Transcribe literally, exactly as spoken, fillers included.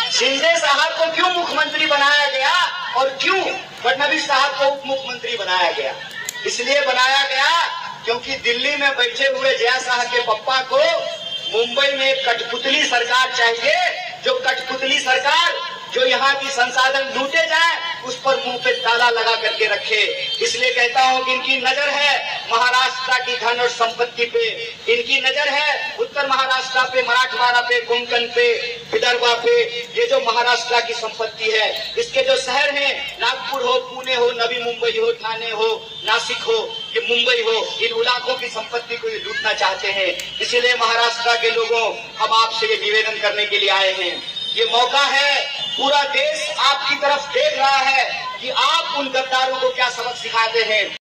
शिंदे साहब को क्यों मुख्यमंत्री बनाया गया और क्यों फडणवीस साहब को उप मुख्यमंत्री बनाया गया? इसलिए बनाया गया क्योंकि दिल्ली में बैठे हुए जया शाह के पप्पा को मुंबई में एक कठपुतली सरकार चाहिए, जो कठपुतली सरकार जो यहाँ की संसाधन लूटे जाए उस पर मुंह पे ताला लगा करके रखे। इसलिए कहता हूँ कि इनकी नजर है महाराष्ट्र की धन और संपत्ति पे, इनकी नजर है उत्तर महाराष्ट्र पे, मराठवाड़ा पे, कोंकण पे, विदर्भा पे। ये जो महाराष्ट्र की संपत्ति है, इसके जो शहर हैं, नागपुर हो, पुणे हो, नवी मुंबई हो, ठाणे हो, नासिक हो, ये मुंबई हो, इन इलाकों की संपत्ति को ये लूटना चाहते हैं। इसीलिए महाराष्ट्र के लोगों, हम आपसे ये निवेदन करने के लिए आए हैं, ये मौका है, पूरा देश आपकी तरफ देख रहा है कि आप उन गद्दारों को क्या सबक सिखाते हैं।